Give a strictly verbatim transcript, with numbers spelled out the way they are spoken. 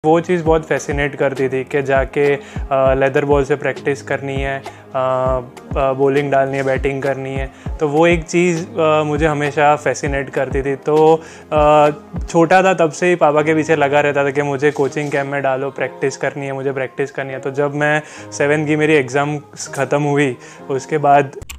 वो चीज़ बहुत फैसिनेट करती थी कि जाके लेदर बॉल से प्रैक्टिस करनी है, बॉलिंग डालनी है, बैटिंग करनी है। तो वो एक चीज़ आ, मुझे हमेशा फैसिनेट करती थी। तो आ, छोटा था तब से ही पापा के पीछे लगा रहता था कि मुझे कोचिंग कैंप में डालो, प्रैक्टिस करनी है, मुझे प्रैक्टिस करनी है। तो जब मैं सेवेंथ की मेरी एग्ज़ाम ख़त्म हुई उसके बाद